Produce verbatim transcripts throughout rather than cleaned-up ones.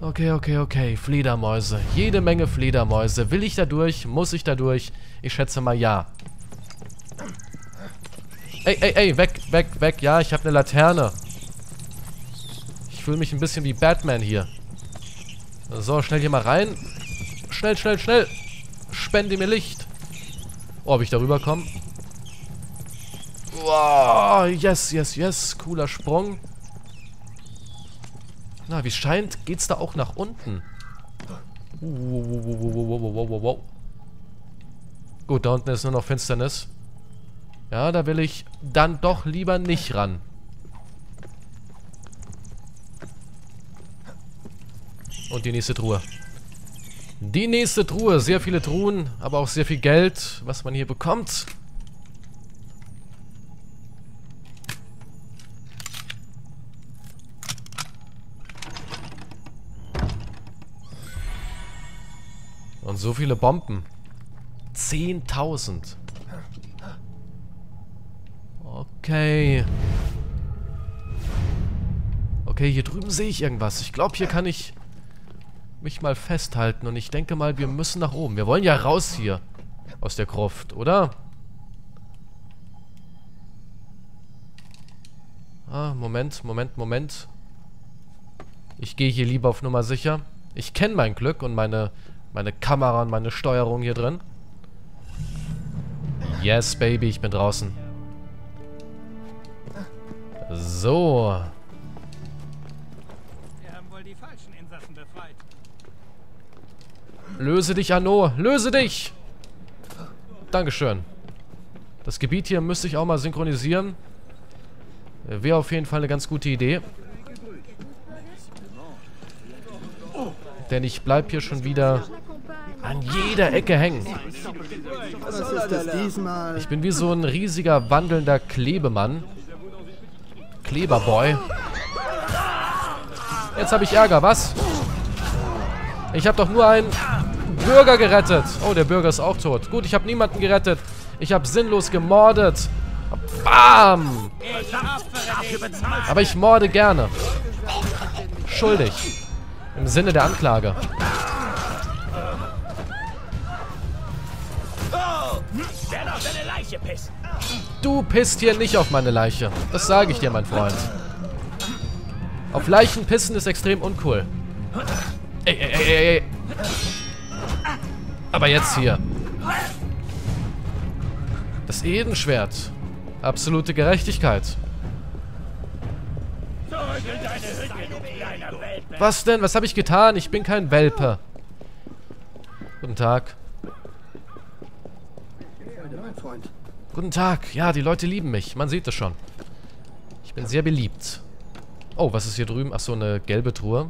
Okay, okay, okay. Fledermäuse. Jede Menge Fledermäuse. Will ich da durch? Muss ich da durch? Ich schätze mal ja. Ey, ey, ey, weg, weg, weg. Ja, ich habe eine Laterne. Ich fühle mich ein bisschen wie Batman hier. So, schnell hier mal rein. Schnell, schnell, schnell. Spende mir Licht. Oh, ob ich da rüberkomme? Wow, yes, yes, yes. Cooler Sprung. Na, wie es scheint, geht's da auch nach unten. Wow, wow, wow, wow, wow, wow, wow. Gut, da unten ist nur noch Finsternis. Ja, da will ich dann doch lieber nicht ran. Und die nächste Truhe. Die nächste Truhe. Sehr viele Truhen, aber auch sehr viel Geld, was man hier bekommt. Und so viele Bomben. zehntausend. Okay. Okay, hier drüben sehe ich irgendwas. Ich glaube, hier kann ich mich mal festhalten. Und ich denke mal, wir müssen nach oben. Wir wollen ja raus hier. Aus der Gruft, oder? Ah, Moment, Moment, Moment. Ich gehe hier lieber auf Nummer sicher. Ich kenne mein Glück und meine... Meine Kamera und meine Steuerung hier drin. Yes, Baby, ich bin draußen. So. Wir haben wohl die falschen Insassen befreit. Löse dich, Arno. Löse dich! Dankeschön. Das Gebiet hier müsste ich auch mal synchronisieren. Wäre auf jeden Fall eine ganz gute Idee. Denn ich bleib hier schon wieder an jeder Ecke hängen. Was ist das diesmal? Ich bin wie so ein riesiger, wandelnder Klebemann. Kleberboy. Jetzt habe ich Ärger, was? Ich habe doch nur einen Bürger gerettet. Oh, der Bürger ist auch tot. Gut, ich habe niemanden gerettet. Ich habe sinnlos gemordet. Bam! Aber ich morde gerne. Schuldig. Im Sinne der Anklage. Du pisst hier nicht auf meine Leiche. Das sage ich dir, mein Freund. Auf Leichen pissen ist extrem uncool. Ey, ey, ey, ey. Aber jetzt hier. Das Edenschwert. Absolute Gerechtigkeit. Was denn? Was habe ich getan? Ich bin kein Welpe. Guten Tag. Guten Tag. Ja, die Leute lieben mich. Man sieht es schon. Ich bin sehr beliebt. Oh, was ist hier drüben? Ach so, eine gelbe Truhe.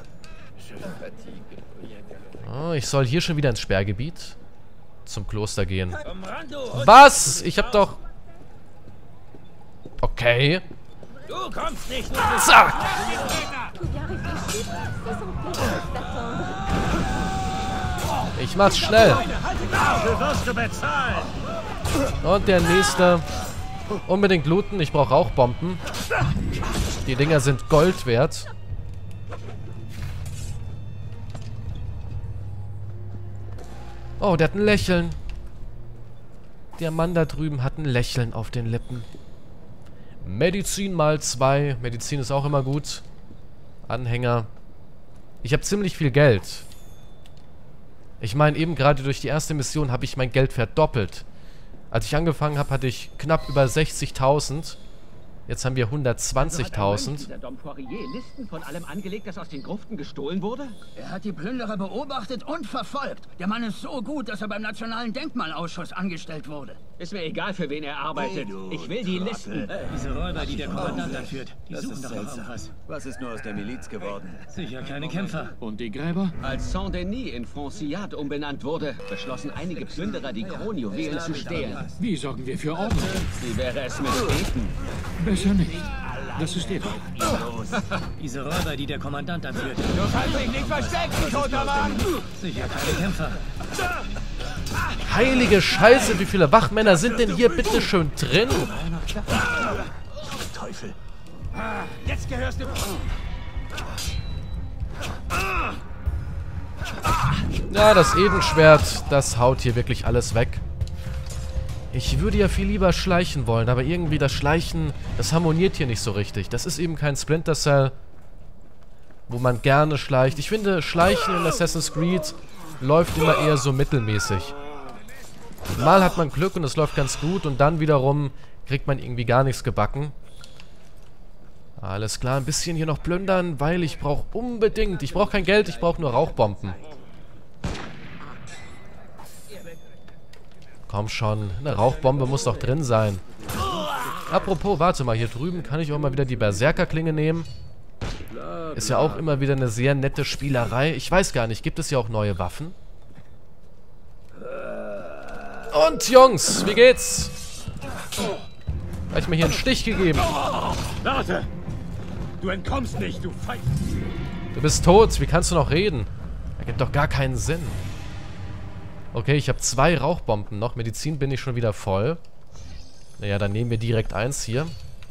Oh, ich soll hier schon wieder ins Sperrgebiet zum Kloster gehen. Was? Ich hab doch... Okay. Du kommst nicht. Zack. Ich mach's schnell. Du wirst du bezahlen. Und der nächste. Unbedingt looten. Ich brauche Rauchbomben. Die Dinger sind Gold wert. Oh, der hat ein Lächeln. Der Mann da drüben hat ein Lächeln auf den Lippen. Medizin mal zwei. Medizin ist auch immer gut. Anhänger. Ich habe ziemlich viel Geld. Ich meine, eben gerade durch die erste Mission habe ich mein Geld verdoppelt. Als ich angefangen habe, hatte ich knapp über sechzigtausend. Jetzt haben wir hundertzwanzigtausend. Hat der Dom Poirier Listen von allem angelegt, das aus den Gruften gestohlen wurde? Er hat die Plünderer beobachtet und verfolgt. Der Mann ist so gut, dass er beim Nationalen Denkmalausschuss angestellt wurde. Ist mir egal, für wen er arbeitet. Ich will die Listen. Diese Räuber, die der Kommandant anführt, die Das suchen ist doch noch seltsam. irgendwas. Was ist nur aus der Miliz geworden? Sicher keine Kämpfer. Und die Gräber? Als Saint-Denis in Francillade umbenannt wurde, beschlossen einige Plünderer, die Kronjuwelen zu stehlen. Wie sorgen wir für Ordnung? Wie wäre es mit Beten? Besser nicht. Das ist der Fall. Diese Räuber, die der Kommandant anführt, Du kannst dich nicht verstecken, toter Mann! sicher keine Kämpfer. Heilige Scheiße, wie viele Wachmänner sind denn hier bitte schön drin? Teufel. Jetzt gehörst du... Ja, das Edenschwert, das haut hier wirklich alles weg. Ich würde ja viel lieber schleichen wollen, aber irgendwie das Schleichen, das harmoniert hier nicht so richtig. Das ist eben kein Splinter Cell, wo man gerne schleicht. Ich finde, Schleichen in Assassin's Creed läuft immer eher so mittelmäßig. Mal hat man Glück und es läuft ganz gut und dann wiederum kriegt man irgendwie gar nichts gebacken. Alles klar, ein bisschen hier noch plündern, weil ich brauche unbedingt, ich brauche kein Geld, ich brauche nur Rauchbomben. Komm schon, eine Rauchbombe muss doch drin sein. Apropos, warte mal, hier drüben kann ich auch mal wieder die Berserkerklinge nehmen. Ist ja auch immer wieder eine sehr nette Spielerei. Ich weiß gar nicht, gibt es ja auch neue Waffen? Und Jungs, wie geht's? Habe ich mir hier einen Stich gegeben? Warte! Du entkommst nicht, du Feind! Du bist tot, wie kannst du noch reden? Das gibt doch gar keinen Sinn. Okay, ich habe zwei Rauchbomben noch. Medizin bin ich schon wieder voll. Naja, dann nehmen wir direkt eins hier.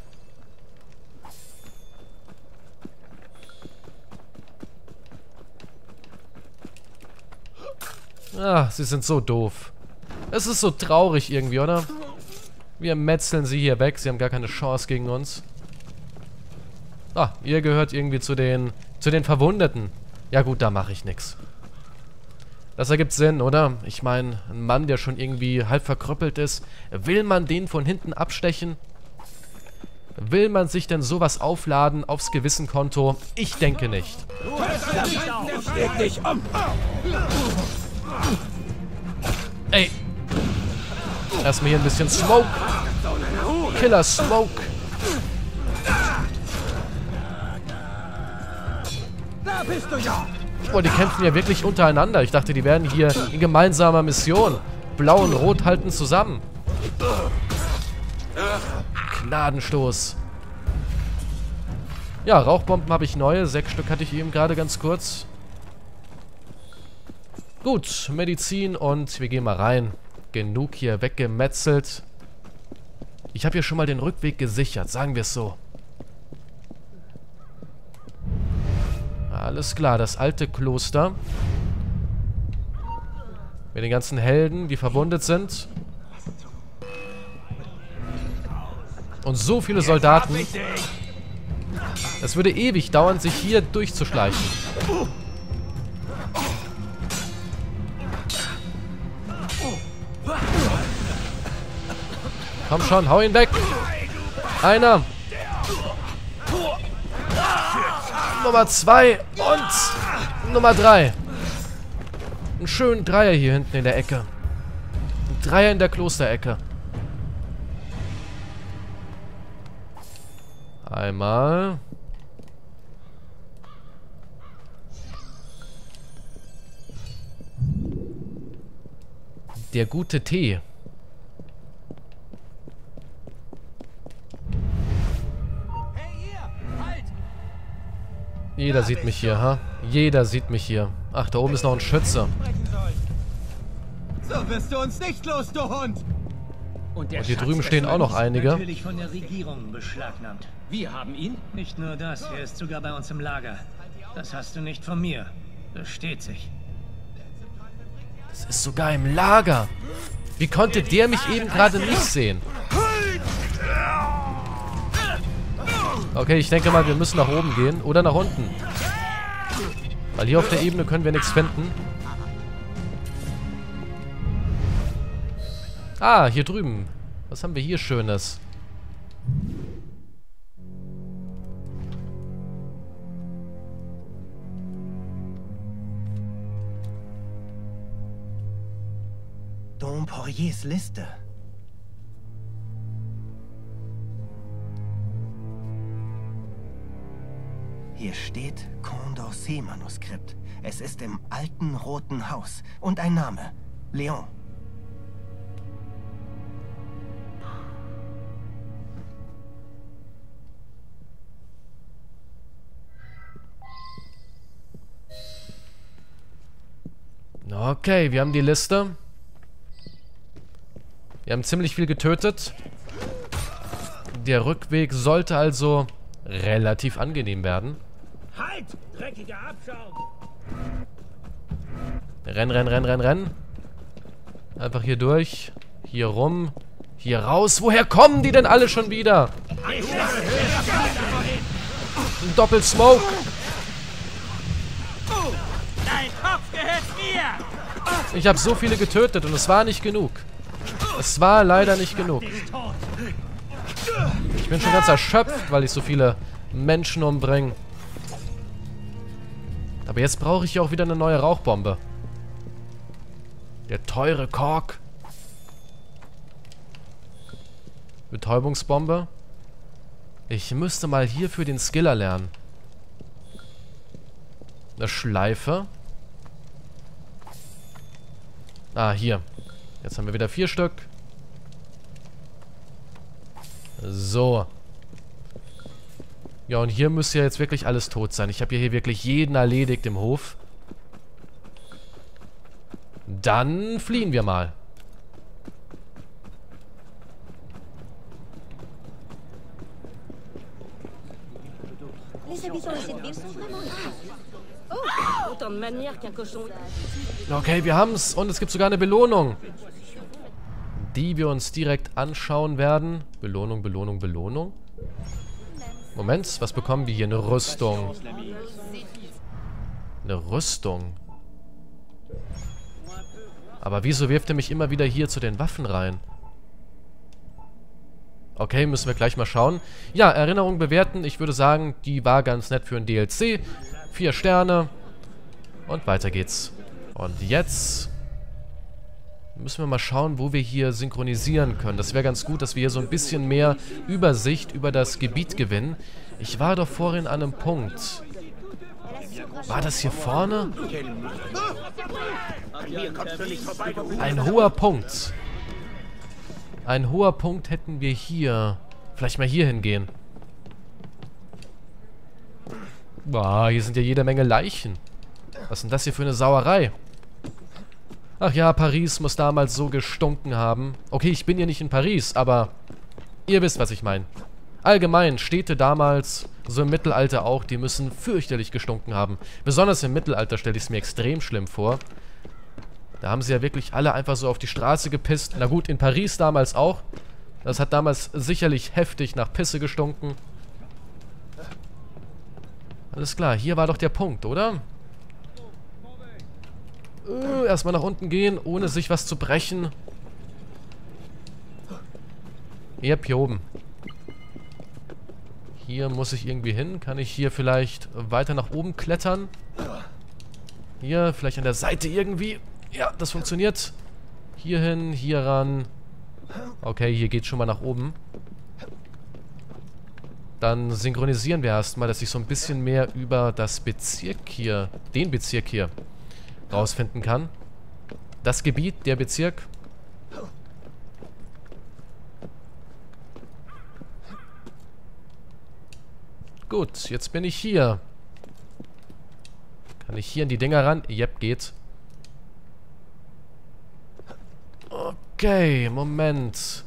Ah, sie sind so doof. Es ist so traurig irgendwie, oder? Wir metzeln sie hier weg. Sie haben gar keine Chance gegen uns. Ah, ihr gehört irgendwie zu den, zu den Verwundeten. Ja gut, da mache ich nichts. Das ergibt Sinn, oder? Ich meine, ein Mann, der schon irgendwie halb verkrüppelt ist, will man den von hinten abstechen? Will man sich denn sowas aufladen aufs Gewissenkonto? Ich denke nicht. Leg dich um! Ey! Erstmal hier ein bisschen Smoke. Killer Smoke. Da bist du ja! Boah, die kämpfen ja wirklich untereinander. Ich dachte, die werden hier in gemeinsamer Mission. Blau und Rot halten zusammen. Gnadenstoß. Ja, Rauchbomben habe ich neue. Sechs Stück hatte ich eben gerade ganz kurz. Gut, Medizin und wir gehen mal rein. Genug hier weggemetzelt. Ich habe hier schon mal den Rückweg gesichert, sagen wir es so. Alles klar, das alte Kloster. Mit den ganzen Helden, die verwundet sind. Und so viele Soldaten. Es würde ewig dauern, sich hier durchzuschleichen. Komm schon, hau ihn weg. Einer. Nummer zwei und Nummer drei. Einen schönen Dreier hier hinten in der Ecke. Ein Dreier in der Klosterecke. Einmal. Der gute Tee. Jeder sieht mich hier, ha? Jeder sieht mich hier. Ach, da oben ist noch ein Schütze. So wirst du uns nicht los, du Hund! Und, der Und hier Schatz drüben des stehen auch noch Mönchs? einige. Natürlich von der Regierung beschlagnahmt. Wir haben ihn? Nicht nur das, er ist sogar bei uns im Lager. Das hast du nicht von mir. Das steht sich. Das ist sogar im Lager. Wie konnte der mich eben gerade nicht sehen? Okay, ich denke mal, wir müssen nach oben gehen. Oder nach unten. Weil hier auf der Ebene können wir nichts finden. Ah, hier drüben. Was haben wir hier Schönes? Dom Poiriers Liste. Hier steht Condorcet-Manuskript. Es ist im alten Roten Haus. Und ein Name. Leon. Okay, wir haben die Liste. Wir haben ziemlich viel getötet. Der Rückweg sollte also relativ angenehm werden. Halt! Dreckiger Abschaum! Renn, renn, renn, renn, renn. Einfach hier durch. Hier rum. Hier raus. Woher kommen die denn alle schon wieder? Ein Doppelsmoke. Dein Kopf gehört mir! Ich habe so viele getötet und es war nicht genug. Es war leider nicht genug. Ich bin schon ganz erschöpft, weil ich so viele Menschen umbringe. Aber jetzt brauche ich ja auch wieder eine neue Rauchbombe. Der teure Kork. Betäubungsbombe. Ich müsste mal hierfür den Skiller lernen. Eine Schleife. Ah, hier. Jetzt haben wir wieder vier Stück. So. Ja, und hier müsste ja jetzt wirklich alles tot sein. Ich habe hier wirklich jeden erledigt im Hof. Dann fliehen wir mal. Okay, wir haben's. Und es gibt sogar eine Belohnung, die wir uns direkt anschauen werden. Belohnung, Belohnung, Belohnung. Moment, was bekommen wir hier? Eine Rüstung. Eine Rüstung. Aber wieso wirft er mich immer wieder hier zu den Waffen rein? Okay, müssen wir gleich mal schauen. Ja, Erinnerung bewerten. Ich würde sagen, die war ganz nett für ein D L C. Vier Sterne. Und weiter geht's. Und jetzt müssen wir mal schauen, wo wir hier synchronisieren können. Das wäre ganz gut, dass wir hier so ein bisschen mehr Übersicht über das Gebiet gewinnen. Ich war doch vorhin an einem Punkt. War das hier vorne? Ein hoher Punkt. Ein hoher Punkt hätten wir hier. Vielleicht mal hier hingehen. Boah, hier sind ja jede Menge Leichen. Was ist denn das hier für eine Sauerei? Ach ja, Paris muss damals so gestunken haben. Okay, ich bin ja nicht in Paris, aber ihr wisst, was ich meine. Allgemein, Städte damals, so im Mittelalter auch, die müssen fürchterlich gestunken haben. Besonders im Mittelalter stelle ich es mir extrem schlimm vor. Da haben sie ja wirklich alle einfach so auf die Straße gepisst. Na gut, in Paris damals auch. Das hat damals sicherlich heftig nach Pisse gestunken. Alles klar, hier war doch der Punkt, oder? Uh, erstmal nach unten gehen, ohne sich was zu brechen. Yep, hier oben. Hier muss ich irgendwie hin. Kann ich hier vielleicht weiter nach oben klettern? Hier, vielleicht an der Seite irgendwie. Ja, das funktioniert. Hier hin, hier ran. Okay, hier geht's schon mal nach oben. Dann synchronisieren wir erstmal, dass ich so ein bisschen mehr über das Bezirk hier, den Bezirk hier, rausfinden kann. Das Gebiet, der Bezirk. Gut, jetzt bin ich hier. Kann ich hier in die Dinger ran? Yep, geht. Okay, Moment.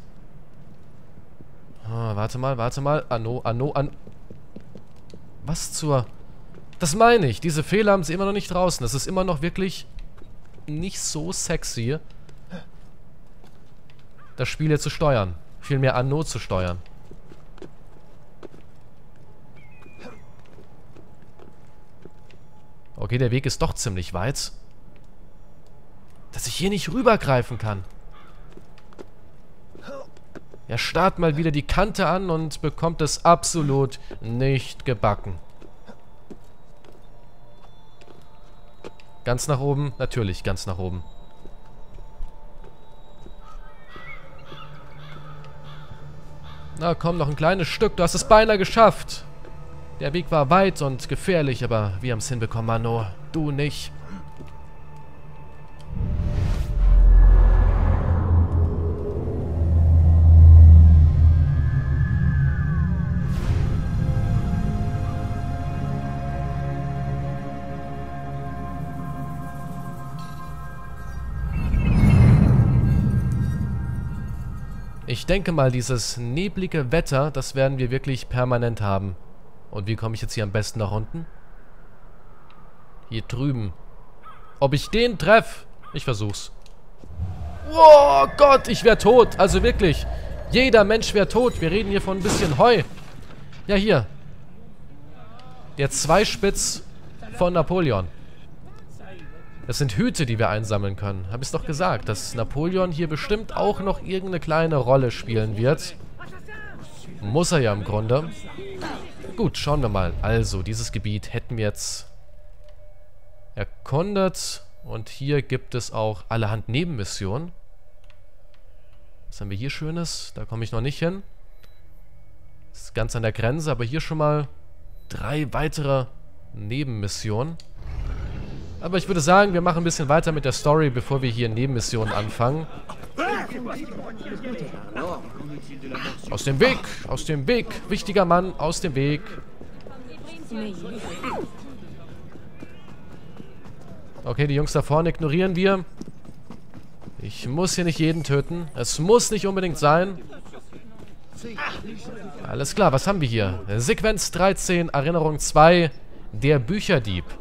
Ah, warte mal, warte mal. Anno, Anno, an... Was zur... Das meine ich. Diese Fehler haben sie immer noch nicht draußen. Das ist immer noch wirklich nicht so sexy, das Spiel hier zu steuern. Vielmehr Anno zu steuern. Okay, der Weg ist doch ziemlich weit. Dass ich hier nicht rübergreifen kann. Er starrt mal wieder die Kante an und bekommt es absolut nicht gebacken. Ganz nach oben? Natürlich, ganz nach oben. Na komm, noch ein kleines Stück. Du hast es beinahe geschafft. Der Weg war weit und gefährlich, aber wir haben es hinbekommen, Anno. Du nicht. Ich denke mal, dieses neblige Wetter, das werden wir wirklich permanent haben. Und wie komme ich jetzt hier am besten nach unten? Hier drüben. Ob ich den treffe? Ich versuch's. Oh Gott, ich wäre tot. Also wirklich. Jeder Mensch wäre tot. Wir reden hier von ein bisschen Heu. Ja, hier. Der Zweispitz von Napoleon. Das sind Hüte, die wir einsammeln können. Hab ich's doch gesagt, dass Napoleon hier bestimmt auch noch irgendeine kleine Rolle spielen wird. Muss er ja im Grunde. Gut, schauen wir mal. Also, dieses Gebiet hätten wir jetzt erkundet. Und hier gibt es auch allerhand Nebenmissionen. Was haben wir hier Schönes? Da komme ich noch nicht hin. Das ist ganz an der Grenze, aber hier schon mal drei weitere Nebenmissionen. Aber ich würde sagen, wir machen ein bisschen weiter mit der Story, bevor wir hier Nebenmissionen anfangen. Aus dem Weg! Aus dem Weg! Wichtiger Mann, aus dem Weg! Okay, die Jungs da vorne ignorieren wir. Ich muss hier nicht jeden töten. Es muss nicht unbedingt sein. Alles klar, was haben wir hier? Sequenz dreizehn, Erinnerung zwei, der Bücherdieb.